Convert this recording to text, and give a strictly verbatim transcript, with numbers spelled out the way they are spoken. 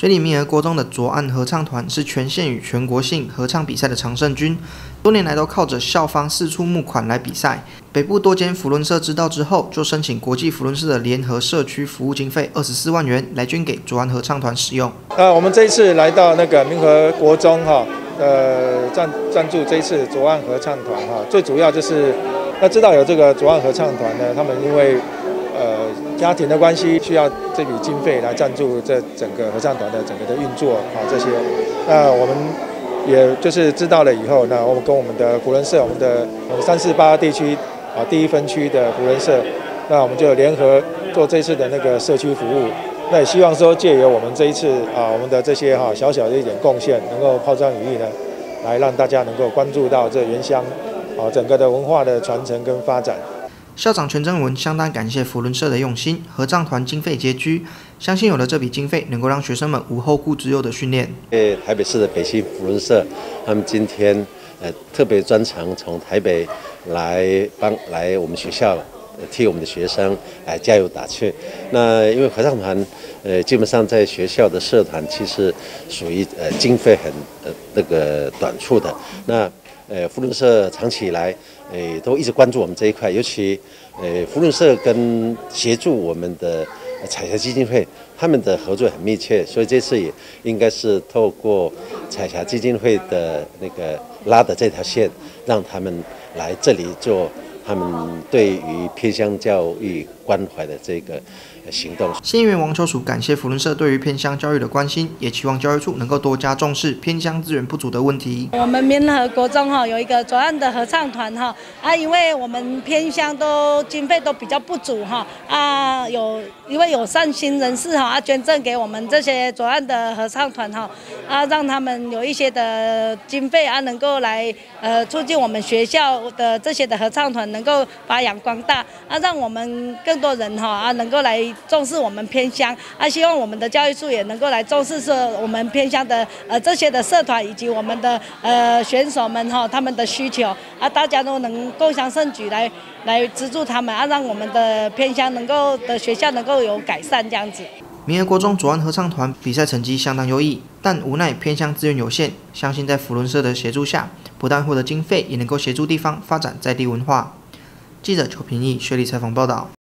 水里民儿国中的左岸合唱团是全县与全国性合唱比赛的常胜军，多年来都靠着校方四处募款来比赛。北部多间扶轮社知道之后，就申请国际扶轮社的联合社区服务经费二十四万元来捐给左岸合唱团使用。 那我们这一次来到那个民和国中哈，呃赞赞助这一次左岸合唱团哈，最主要就是要知道有这个左岸合唱团呢，他们因为呃，家庭的关系需要这笔经费来赞助这整个合唱团的整个的运作啊，这些，那我们也就是知道了以后，那我们跟我们的扶轮社，我们的三四八地区啊第一分区的扶轮社，那我们就联合做这次的那个社区服务。那也希望说借由我们这一次啊，我们的这些哈小小的一点贡献，能够抛砖引玉呢，来让大家能够关注到这原乡啊整个的文化的传承跟发展。 校长全正文相当感谢扶轮社的用心，合唱团经费拮据，相信有了这笔经费，能够让学生们无后顾之忧的训练。 呃，台北市的北新扶轮社，他们今天呃特别专程从台北来帮来我们学校，呃、替我们的学生来加油打气。那因为合唱团呃基本上在学校的社团其实属于呃经费很呃那个短促的。那呃扶轮社长期以来呃都一直关注我们这一块，尤其呃扶轮社跟协助我们的彩霞基金会，他们的合作很密切，所以这次也应该是透过彩霞基金会的那个拉的这条线，让他们来这里做他们对于偏乡教育关怀的这个行动。 县议员王秋淑感谢扶轮社对于偏乡教育的关心，也期望教育处能够多加重视偏乡资源不足的问题。 我们民和国中哈有一个左岸的合唱团哈啊，因为我们偏乡都经费都比较不足哈啊，有因为有善心人士哈啊捐赠给我们这些左岸的合唱团哈啊，让他们有一些的经费啊，能够来呃促进我们学校的这些的合唱团能够发扬光大啊，让我们更多人哈啊能够来重视我们偏乡啊，希望我们的教育处也能够来重视说我们偏乡的呃这些的社团以及我们的呃选手们哈他们的需求啊，大家都能共襄盛举来来资助他们啊，让我们的偏乡能够的学校能够有改善这样子。 民和国中左岸合唱团比赛成绩相当优异，但无奈偏乡资源有限，相信在扶轮社的协助下，不但获得经费，也能够协助地方发展在地文化。记者邱平义、薛立采访报道。